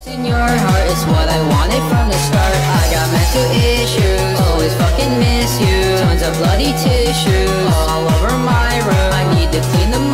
In your heart is what I wanted from the start. I got mental issues, always fucking miss you. Tons of bloody tissues all over my room. I need to clean them